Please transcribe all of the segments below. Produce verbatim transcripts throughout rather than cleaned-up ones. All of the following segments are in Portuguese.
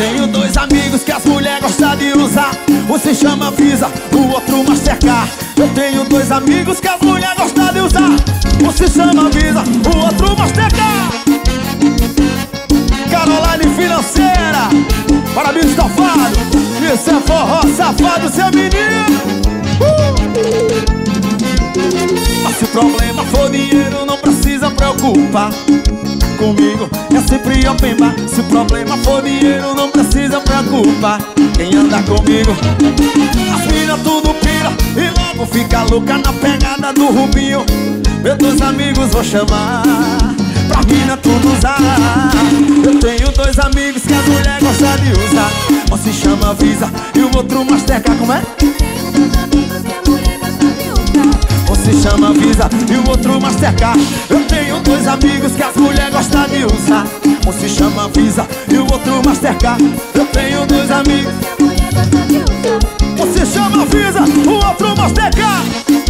tenho dois amigos que as mulheres gostam de usar. Um se chama Visa, o outro Mastercard. Eu tenho dois amigos que as mulheres gostam de usar. Um se chama Visa, o outro Mastercard. Caroline Financeira, parabéns estofado. Isso é forró safado, seu menino. uh! Mas se o problema for dinheiro, não precisa preocupar. Comigo é sempre open bar. Se o problema for dinheiro, não precisa preocupar. Quem anda comigo, as mina tudo pira e logo fica louca na pegada do Rubinho. Meus dois amigos vou chamar pra mina tudo usar. Eu tenho dois amigos que a mulher gosta de usar. Um se chama Visa e o outro Mastercard. Como é? Um se chama Visa e o outro Mastercard. Eu tenho dois amigos que as mulheres gostam de usar. Um se chama Visa e o outro Mastercard. Eu tenho dois amigos. Um se chama Visa, o outro Mastercard.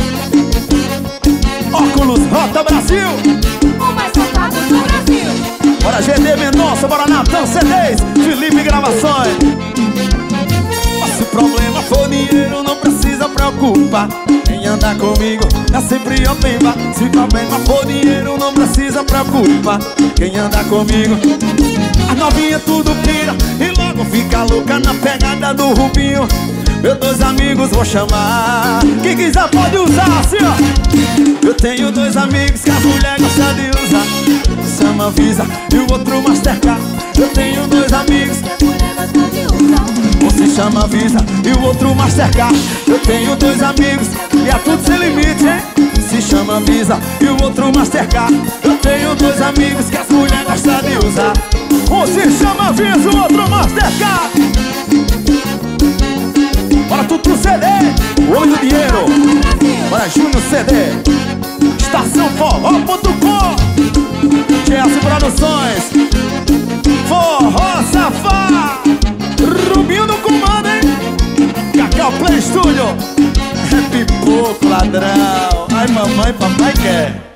Óculos Rota Brasil, o mais safado do Brasil. Bora G D Mendonça, bora Natan C Ds, Felipe Gravações. Mas se o problema for dinheiro, não precisa preocupar. Quem anda comigo é sempre open bar. Se o problema for dinheiro, não precisa preocupar. Quem anda comigo, a novinha tudo pira e logo fica louca na pegada do Rubinho. Meus dois amigos vou chamar. Quem quiser pode usar assim, ó. Eu tenho dois amigos que as mulheres gostam de usar. Um chama Visa e o outro Mastercard. Eu tenho dois amigos que as mulheres gostam de usar. Um se chama Visa e o outro Mastercard. Eu tenho dois amigos e é tudo sem limite, hein? Se chama Visa e o outro Mastercard. Eu tenho dois amigos que as mulheres gostam de usar. Um se chama Visa e o outro Mastercard. Bora Tutu C D, o olho do dinheiro. Bora Júnior C D, estação forró ponto com, Chelsea Produções, Forró Safá, Rubinho no comando, hein? Cacau Play Studio, é pipoco ladrão. Ai mamãe, papai quer.